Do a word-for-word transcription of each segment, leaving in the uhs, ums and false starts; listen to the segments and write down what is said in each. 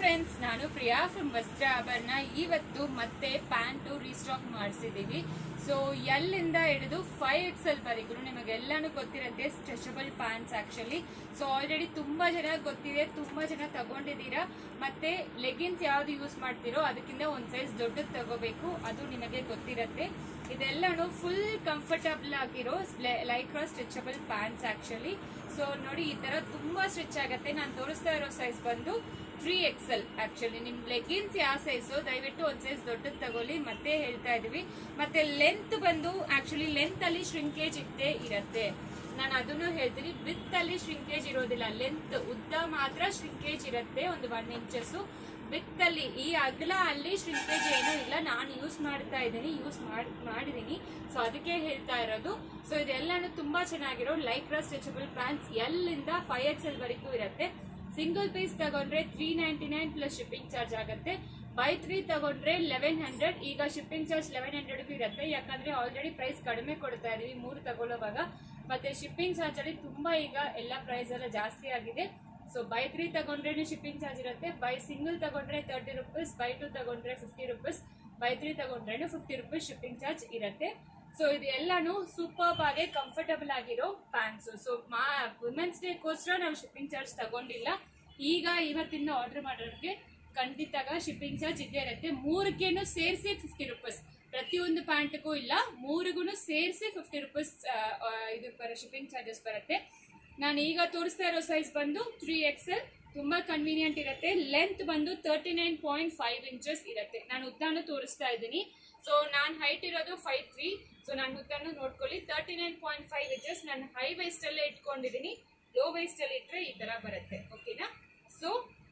Friends, ನಾನು Priya from ವಸ್ತ್ರ ಆಭರಣ. ಇವತ್ತು ಮತ್ತೆ ಪ್ಯಾಂಟು ರೀಸ್ಟಾಕ್ ಮಾಡಿಸಿದೀವಿ. ಸೊ ಎಲ್ಲಿಂದ ಹಿಡಿದು ಫೈವ್ ಎಕ್ಸ್ ಎಲ್ ವರೆಗೂ ನಿಮಗೆಲ್ಲಾನು ಗೊತ್ತಿರುತ್ತೆ stretchable pants actually. So already ತುಂಬಾ ಜನ ಗೊತ್ತಿದೆ, ತುಂಬಾ ಜನ ತಗೊಂಡಿದ್ದೀರಾ. ಮತ್ತೆ ಲೆಗಿನ್ಸ್ ಯಾವ್ದು ಯೂಸ್ ಮಾಡ್ತಿರೋ ಅದಕ್ಕಿಂತ ಒಂದ್ ಸೈಜ್ ದೊಡ್ಡದು ತಗೋಬೇಕು, ಅದು ನಿಮಗೆ ಗೊತ್ತಿರತ್ತೆ. ಇದೆಲ್ಲಾನು ಫುಲ್ ಕಂಫರ್ಟಬಲ್ ಆಗಿರೋ Lycra stretchable pants actually. So ನೋಡಿ, ಈ ತರ ತುಂಬಾ ಸ್ಟ್ರೆಚ್ ಆಗುತ್ತೆ. ನಾನು ತೋರಿಸ್ತಾ ಇರೋ ಸೈಜ್ ಬಂದು ತ್ರೀ ಎಕ್ಸ್ ಎಲ್ ಆಕ್ಚುಲಿ. ನಿಮ್ ಲೆಗಿನ್ಸ್ ಯಾವ ಸೈಜು ದಯವಿಟ್ಟು ಒಂದ್ ಸೈಜ್ ದೊಡ್ಡದು ತಗೊಳ್ಳಿ. ಮತ್ತೆ ಹೇಳ್ತಾ ಇದೀವಿ. ಮತ್ತೆ ಲೆಂತ್ ಬಂದು ಆಕ್ಚುಲಿ ಲೆಂತ್ ಅಲ್ಲಿ ಶ್ರಿಂಕೇಜ್ ಇದ್ದೇ ಇರತ್ತೆ. ನಾನು ಅದನ್ನು ಹೇಳ್ತೀನಿ, ವಿತ್ ಅಲ್ಲಿ ಶ್ರಿಂಕೇಜ್ ಇರೋದಿಲ್ಲ, ಲೆಂತ್ ಉದ್ದ ಮಾತ್ರ ಶ್ರಿಂಕೇಜ್ ಇರುತ್ತೆ, ಒಂದು ಒನ್ ಇಂಚಸ್. ವಿತ್ ಅಲ್ಲಿ ಈ ಅಗಲ ಅಲ್ಲಿ ಶ್ರಿಂಕೇಜ್ ಏನೂ ಇಲ್ಲ. ನಾನು ಯೂಸ್ ಮಾಡ್ತಾ ಇದ್ದೀನಿ, ಯೂಸ್ ಮಾಡಿದೀನಿ, ಸೊ ಅದಕ್ಕೆ ಹೇಳ್ತಾ ಇರೋದು. ಸೊ ಇದೆಲ್ಲಾನು ತುಂಬಾ ಚೆನ್ನಾಗಿರೋ ಲೈಕ್ರಾ ಸ್ಟ್ರೆಚಬಲ್ ಪ್ಯಾಂಟ್ಸ್ ಎಲ್ಲಿಂದ ಫೈವ್ ಎಕ್ಸ್ ಎಲ್ ವರೆಗೂ ಇರುತ್ತೆ. ಸಿಂಗಲ್ ಪೀಸ್ ತಗೊಂಡ್ರೆ three ninety nine plus shipping charge ಆಗುತ್ತೆ. ಬೈ ತ್ರೀ ತಗೊಂಡ್ರೆ ಲೆವೆನ್ ಹಂಡ್ರೆಡ್. ಈಗ ಶಿಪ್ಪಿಂಗ್ ಚಾರ್ಜ್ ಲೆವೆನ್ ಹಂಡ್ರೆಡ್ಗೂ ಇರುತ್ತೆ, ಯಾಕಂದ್ರೆ ಆಲ್ರೆಡಿ ಪ್ರೈಸ್ ಕಡಿಮೆ ಕೊಡ್ತಾ ಇದೀವಿ ಮೂರು ತಗೊಳ್ಳೋವಾಗ. ಮತ್ತೆ ಶಿಪ್ಪಿಂಗ್ ಚಾರ್ಜ್ ಅಲ್ಲಿ ತುಂಬಾ ಈಗ ಎಲ್ಲ ಪ್ರೈಸ್ ಎಲ್ಲ ಜಾಸ್ತಿ ಆಗಿದೆ. ಸೊ ಬೈ ತ್ರೀ ತಗೊಂಡ್ರೆ ಶಿಪ್ಪಿಂಗ್ ಚಾರ್ಜ್ ಇರುತ್ತೆ. ಬೈ ಸಿಂಗಲ್ ತಗೊಂಡ್ರೆ ತರ್ಟಿ ರುಪೀಸ್, ಬೈ ಟು ತಗೊಂಡ್ರೆ ಫಿಫ್ಟಿ ರುಪೀಸ್, ಬೈ ತ್ರೀ ತಗೊಂಡ್ರೆ ಫಿಫ್ಟಿ ರುಪೀಸ್ ಶಿಪ್ಪಿಂಗ್ ಚಾರ್ಜ್ ಇರುತ್ತೆ. ಸೊ ಇದು ಎಲ್ಲಾನು ಸೂಪರ್ ಆಗಿ ಕಂಫರ್ಟಬಲ್ ಆಗಿರೋ ಪ್ಯಾಂಟ್ಸ್. ಸೊ ಮಾ ವುಮೆನ್ಸ್ ಡೇಗೋಸ್ಕರ ನಾವು ಶಿಪ್ಪಿಂಗ್ ಚಾರ್ಜ್ ತಗೊಂಡಿಲ್ಲ. ಈಗ ಇವತ್ತಿಂದ ಆರ್ಡರ್ ಮಾಡೋರಿಗೆ ಖಂಡಿತ ಶಿಪ್ಪಿಂಗ್ ಚಾರ್ಜ್ ಇದ್ದೇ ಇರುತ್ತೆ. ಮೂರಕ್ಕೇನು ಸೇರಿಸಿ ಫಿಫ್ಟಿ ರುಪೀಸ್, ಪ್ರತಿಯೊಂದು ಪ್ಯಾಂಟ್ಗೂ ಇಲ್ಲ, ಮೂರಿಗೂ ಸೇರಿಸಿ ಫಿಫ್ಟಿ ರುಪೀಸ್ ಇದು ಶಿಪ್ಪಿಂಗ್ ಚಾರ್ಜಸ್ ಬರುತ್ತೆ. ನಾನು ಈಗ ತೋರಿಸ್ತಾ ಇರೋ ಸೈಜ್ ಬಂದು ತ್ರೀ ಎಕ್ಸ್ ಎಲ್. ತುಂಬಾ ಕನ್ವೀನಿಯಂಟ್ ಇರುತ್ತೆ. ಲೆಂತ್ ಬಂದು thirty nine point five inches ಇರುತ್ತೆ. ನಾನು ಉದ್ದಾನು ತೋರಿಸ್ತಾ ಇದ್ದೀನಿ. ಸೊ ನಾನು ಹೈಟ್ ಇರೋದು ಫೈವ್ ತ್ರೀ. ಸೊ ನಾನು ಉದ್ದಾನು ನೋಡ್ಕೊಳ್ಳಿ, thirty nine point five inches. ನಾನು ಹೈ ವೈಸ್ಟ್ ಅಲ್ಲೇ ಇಟ್ಕೊಂಡಿದ್ದೀನಿ, ಲೋ ವೈಸ್ಟ್ ಅಲ್ಲಿ ಇಟ್ರೆ ಈ ತರ ಬರುತ್ತೆ. ಓಕೆನಾ? ಸೊ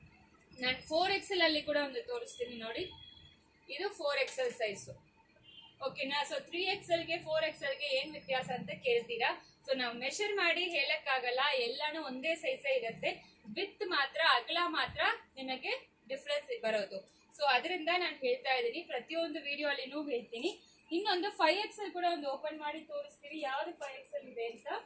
ನಾನು ಫೋರ್ ಎಕ್ಸ್ ಎಲ್ ಅಲ್ಲಿ ಕೂಡ ಒಂದು ತೋರಿಸ್ತೀನಿ ನೋಡಿ. ಇದು ಫೋರ್ ಎಕ್ಸ್ ಎಲ್ ಸೈಜ್. ಓಕೆನಾ? ಸೊ ತ್ರೀ ಎಕ್ಸ್ ಎಲ್ಗೆ ಫೋರ್ ಎಕ್ಸ್ ಎಲ್ಗೆ ಏನ್ ವ್ಯತ್ಯಾಸ ಅಂತ ಕೇಳ್ತೀರಾ. ಸೊ ನಾವು ಮೆಷರ್ ಮಾಡಿ ಹೇಳಕ್ಕಾಗಲ್ಲ, ಎಲ್ಲಾನು ಒಂದೇ ಸೈಜ್ ಇರುತ್ತೆ. ವಿತ್ ಮಾತ್ರ ಅಗಲ ಮಾತ್ರ ನಿಮಗೆ ಡಿಫ್ರೆನ್ಸ್ ಬರೋದು. ಸೊ ಅದರಿಂದ ನಾನು ಹೇಳ್ತಾ ಇದ್ದೀನಿ, ಪ್ರತಿಯೊಂದು ವಿಡಿಯೋ ಅಲ್ಲಿನೂ ಹೇಳ್ತೀನಿ. ಇನ್ನೊಂದು ಫೈವ್ ಎಕ್ಸ್ ಎಲ್ ಕೂಡ ಒಂದು ಓಪನ್ ಮಾಡಿ ತೋರಿಸ್ತೀವಿ, ಯಾವ್ದು ಫೈವ್ ಎಕ್ಸ್ ಎಲ್ ಇದೆ ಅಂತ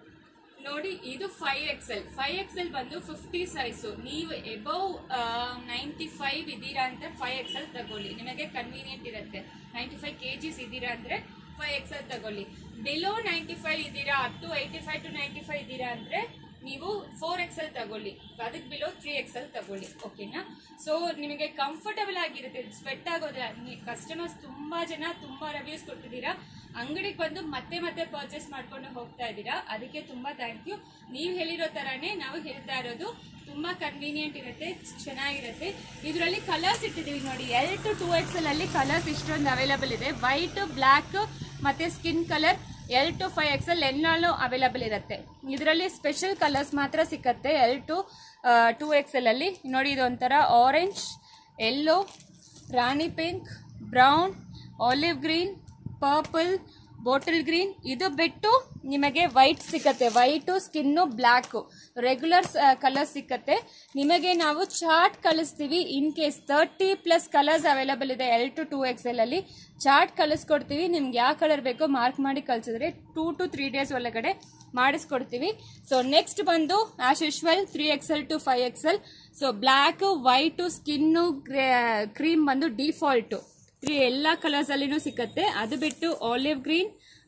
ನೋಡಿ. ಇದು five X L. Five X L ಬಂದು ಫಿಫ್ಟಿ ಸೈಜು. ನೀವು ಎಬವ್ ನೈಂಟಿ ಫೈವ್ ಇದ್ದೀರಾ ಅಂತ ಫೈವ್ ಎಕ್ಸ್ ಎಲ್ ತಗೊಳ್ಳಿ, ನಿಮಗೆ ಕನ್ವೀನಿಯಂಟ್ ಇರುತ್ತೆ. ನೈಂಟಿ ಫೈವ್ ಕೆ ಜಿಸ್ ಇದ್ದೀರಾ ಅಂದ್ರೆ ಫೈವ್ ಎಕ್ಸ್ ಎಲ್ ತಗೊಳ್ಳಿ. ಬಿಲೋ ನೈಂಟಿ ಫೈವ್ ಇದ್ದೀರಾ, up to eighty five to ninety five ಇದ್ದೀರಾ ಅಂದ್ರೆ ನೀವು ಫೋರ್ ಎಕ್ಸ್ ಎಲ್ ತಗೊಳ್ಳಿ, ಅದಕ್ಕೆ ಬಿಲೋ ತ್ರೀ ಎಕ್ಸ್ ಎಲ್ ತಗೊಳ್ಳಿ. ಓಕೆನಾ? ಸೊ ನಿಮಗೆ ಕಂಫರ್ಟಬಲ್ ಆಗಿರುತ್ತೆ, ಸ್ವೆಟ್ ಆಗೋದಿಲ್ಲ. ಕಸ್ಟಮರ್ಸ್ ತುಂಬಾ ಜನ ತುಂಬಾ ರಿವ್ಯೂಸ್ ಕೊಟ್ಟಿದ್ದೀರಾ, ಅಂಗಡಿಗೆ ಬಂದು ಮತ್ತೆ ಮತ್ತೆ ಪರ್ಚೇಸ್ ಮಾಡ್ಕೊಂಡು ಹೋಗ್ತಾ ಇದ್ದೀರಾ, ಅದಕ್ಕೆ ತುಂಬಾ ಥ್ಯಾಂಕ್ ಯು. ನೀವು ಹೇಳಿರೋ ತರಾನೇ ನಾವು ಹೇಳ್ತಾ ಇರೋದು. ತುಂಬಾ ಕನ್ವೀನಿಯಂಟ್ ಇರುತ್ತೆ, ಚೆನ್ನಾಗಿರುತ್ತೆ. ಇದರಲ್ಲಿ ಕಲರ್ಸ್ ಇಟ್ಟಿದ್ದೀವಿ ನೋಡಿ. L to two X L ಅಲ್ಲಿ ಕಲರ್ಸ್ ಇಷ್ಟೊಂದು ಅವೈಲಬಲ್ ಇದೆ. ವೈಟ್, ಬ್ಲ್ಯಾಕ್ ಮತ್ತೆ skin colour. L to five X L ಎಲ್ಲಾನು ಅವೈಲಬಲ್ ಇರುತ್ತೆ. ಇದರಲ್ಲಿ ಸ್ಪೆಷಲ್ ಕಲರ್ಸ್ ಮಾತ್ರ ಸಿಕ್ಕತ್ತೆ L to two X L ಅಲ್ಲಿ ನೋಡಿ. ಇದು ಒಂಥರ orange, yellow, rani pink, brown, olive green, purple, bottle green. ಇದು ಬಿಟ್ಟು ನಿಮಗೆ ವೈಟ್ ಸಿಕ್ಕತ್ತೆ, white, skin, black regular colour ಸಿಕ್ಕತ್ತೆ. ನಿಮಗೆ ನಾವು ಚಾರ್ಟ್ ಕಳಿಸ್ತೀವಿ. In case thirty plus colours available ಇದೆ L to two X L ಅಲ್ಲಿ. ಚಾರ್ಟ್ ಕಳಿಸ್ಕೊಡ್ತೀವಿ. ನಿಮ್ಗೆ ಯಾವ ಕಲರ್ ಬೇಕೋ ಮಾರ್ಕ್ ಮಾಡಿ ಕಳಿಸಿದ್ರೆ ಟೂ ಟು ತ್ರೀ ಡೇಸ್ ಒಳಗಡೆ ಮಾಡಿಸ್ಕೊಡ್ತೀವಿ. ಸೊ ನೆಕ್ಸ್ಟ್ ಬಂದು as usual three X L to five X L. So black, white, skin, cream ಬಂದು ಡಿಫಾಲ್ಟು. ತ್ರೀ ಎಲ್ಲ ಕಲರ್ಸ್ ಅಲ್ಲಿನೂ ಸಿಕ್ಕತ್ತೆ. ಅದು ಬಿಟ್ಟು olive green,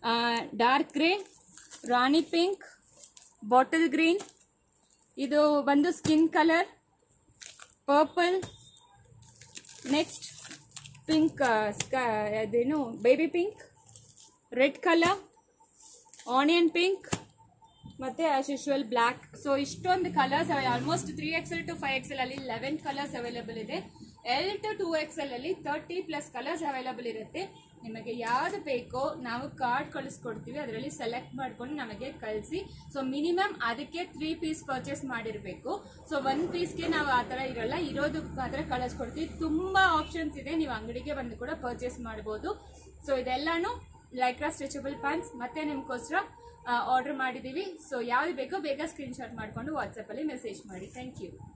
dark grey, rani pink, bottle green, ಇದು ಬಂದು skin colour, purple, next pink, ಅದೇನು baby pink, red colour, onion pink, ಮತ್ತೆ ಆಸ್ ಯೂಶುವಲ್ ಬ್ಲ್ಯಾಕ್. ಸೊ ಇಷ್ಟೊಂದು colours almost three X L to five X L ಅಲ್ಲಿ eleven colours available ಇದೆ. L to two X L ಅಲ್ಲಿ thirty plus colours available ಇರುತ್ತೆ. ನಿಮಗೆ ಯಾವ್ದು ಬೇಕೋ ನಾವು ಕಾರ್ಡ್ ಕಳಿಸ್ಕೊಡ್ತೀವಿ, ಅದರಲ್ಲಿ ಸೆಲೆಕ್ಟ್ ಮಾಡ್ಕೊಂಡು ನಮಗೆ ಕಳಿಸಿ. ಸೊ ಮಿನಿಮಮ್ ಅದಕ್ಕೆ ತ್ರೀ ಪೀಸ್ ಪರ್ಚೇಸ್ ಮಾಡಿರಬೇಕು. ಸೊ ಒನ್ ಪೀಸ್ಗೆ ನಾವು ಆ ಥರ ಇರಲ್ಲ, ಇರೋದು ಮಾತ್ರ ಕಳಿಸ್ಕೊಡ್ತೀವಿ. ತುಂಬಾ ಆಪ್ಷನ್ಸ್ ಇದೆ, ನೀವು ಅಂಗಡಿಗೆ ಬಂದು ಕೂಡ ಪರ್ಚೇಸ್ ಮಾಡ್ಬೋದು. ಸೊ ಇದೆಲ್ಲಾನು ಲೈಕ್ರಾ ಸ್ಟ್ರೆಚಬಲ್ ಪ್ಯಾಂಟ್ಸ್ ಮತ್ತೆ ನಿಮ್ಗೋಸ್ಕರ ಆರ್ಡರ್ ಮಾಡಿದ್ದೀವಿ. ಸೊ ಯಾವ್ದು ಬೇಕೋ ಬೇಗ ಸ್ಕ್ರೀನ್ ಶಾಟ್ ಮಾಡಿಕೊಂಡು ವಾಟ್ಸಪ್ಪಲ್ಲಿ ಮೆಸೇಜ್ ಮಾಡಿ. Thank you.